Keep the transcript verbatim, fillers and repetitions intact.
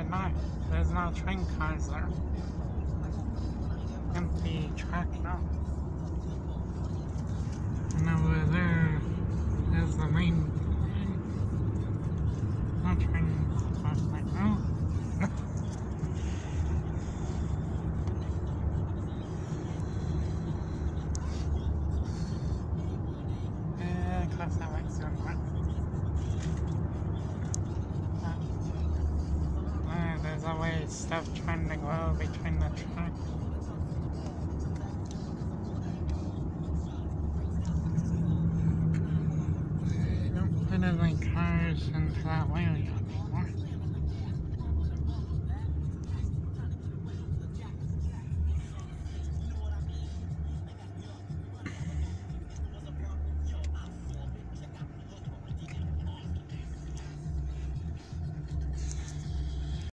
not. There's no train cars there. Empty track now. And over there is the main thing. No train cars right now. Yeah, close that way soon. Uh, there's always stuff trying to go between the tracks. They don't put any cars into that area.